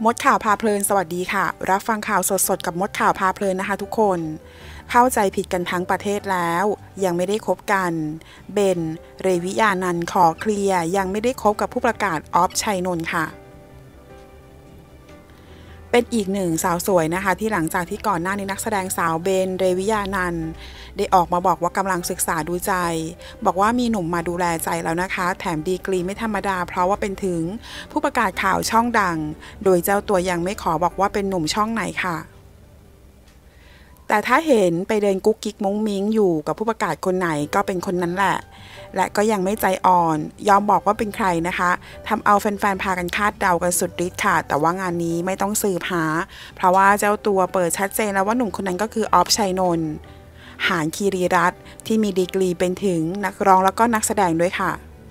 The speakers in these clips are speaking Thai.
มดข่าวพาเพลินสวัสดีค่ะรับฟังข่าวสดๆกับมดข่าวพาเพลินนะคะทุกคนเข้าใจผิดกันทั้งประเทศแล้วยังไม่ได้คบกันเบนเรวิยานันท์ขอเคลียร์ยังไม่ได้คบกับผู้ประกาศออฟชัยนนท์ค่ะเป็นอีกหนึ่งสาวสวยนะคะที่หลังจากที่ก่อนหน้านี้นักแสดงสาวเบนเรวิยานันท์ได้ออกมาบอกว่ากำลังศึกษาดูใจบอกว่ามีหนุ่มมาดูแลใจแล้วนะคะแถมดีกรีไม่ธรรมดาเพราะว่าเป็นถึงผู้ประกาศข่าวช่องดังโดยเจ้าตัวยังไม่ขอบอกว่าเป็นหนุ่มช่องไหนค่ะแต่ถ้าเห็นไปเดินกุ๊กกิ๊กมุ้งมิ้งอยู่กับผู้ประกาศคนไหนก็เป็นคนนั้นแหละและก็ยังไม่ใจอ่อนยอมบอกว่าเป็นใครนะคะทำเอาแฟนๆพากันคาดเดากันสุดฤทธิ์ค่ะแต่ว่างานนี้ไม่ต้องสืบหาเพราะว่าเจ้าตัวเปิดชัดเจนแล้วว่าหนุ่มคนนั้นก็คือออฟชัยนนท์หานคีรีรัตน์ที่มีดีกรีเป็นถึงนักร้องแล้วก็นักแสดงด้วยค่ะ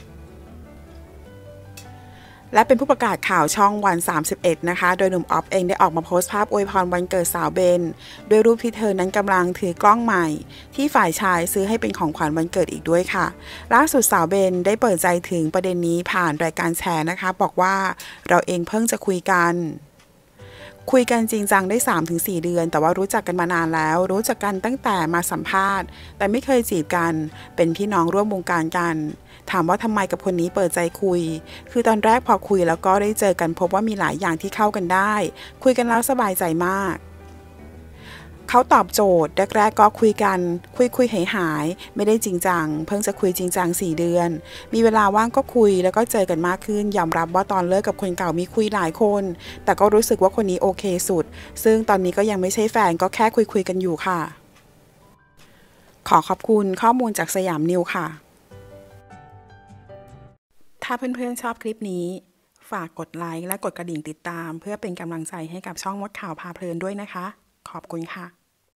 และเป็นผู้ประกาศข่าวช่องวัน31นะคะโดยหนุ่มออฟเองได้ออกมาโพสต์ภาพอวยพรวันเกิดสาวเบนด้วยรูปที่เธอนั้นกำลังถือกล้องใหม่ที่ฝ่ายชายซื้อให้เป็นของขวัญวันเกิดอีกด้วยค่ะล่าสุดสาวเบนได้เปิดใจถึงประเด็นนี้ผ่านรายการแชร์นะคะบอกว่าเราเองเพิ่งจะคุยกันจริงจังได้ 3-4 เดือนแต่ว่ารู้จักกันมานานแล้วรู้จักกันตั้งแต่มาสัมภาษณ์แต่ไม่เคยจีบกันเป็นพี่น้องร่วมวงการกันถามว่าทำไมกับคนนี้เปิดใจคุยคือตอนแรกพอคุยแล้วก็ได้เจอกันพบว่ามีหลายอย่างที่เข้ากันได้คุยกันแล้วสบายใจมากเขาตอบโจทย์แรกๆก็คุยกันคุยหายไม่ได้จริงจังเพิ่งจะคุยจริงจัง4 เดือนมีเวลาว่างก็คุยแล้วก็เจอกันมากขึ้นยอมรับว่าตอนเลิกกับคนเก่ามีคุยหลายคนแต่ก็รู้สึกว่าคนนี้โอเคสุดซึ่งตอนนี้ก็ยังไม่ใช่แฟนก็แค่คุยกันอยู่ค่ะขอขอบคุณข้อมูลจากสยามนิวค่ะถ้าเพื่อนๆชอบคลิปนี้ฝากกดไลค์และกดกระดิ่งติดตามเพื่อเป็นกำลังใจให้กับช่องมดข่าวพาเพลินด้วยนะคะขอบคุณค่ะ